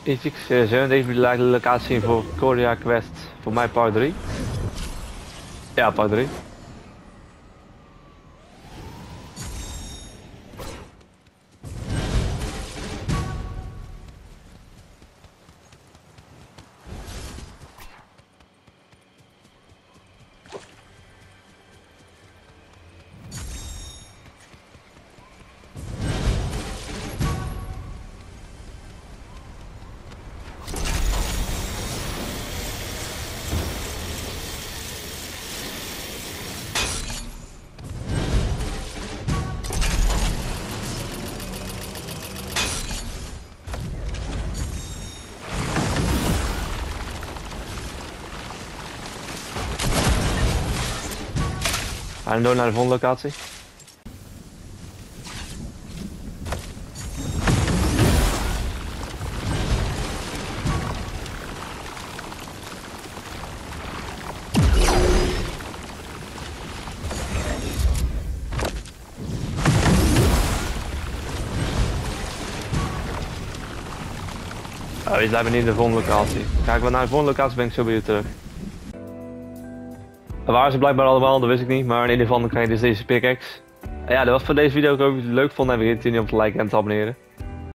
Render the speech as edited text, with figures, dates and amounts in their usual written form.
Ik zijn deze locatie voor Korea Quest. Voor mij part 3. Ja, part 3. We gaan door naar de volgende locatie. We zijn niet in de volgende locatie. Kijken we naar de volgende locatie, ben ik zo bij je terug. Daar waren ze blijkbaar allemaal, dat wist ik niet, maar in ieder geval dan krijg je dus deze pickaxe. Ja, dat was voor deze video. Ik hoop dat jullie het leuk vonden en vergeet niet om te liken en te abonneren.